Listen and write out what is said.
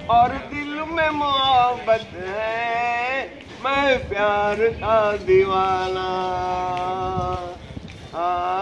और दिल में मोहब्बत है, मैं प्यार का दीवाना।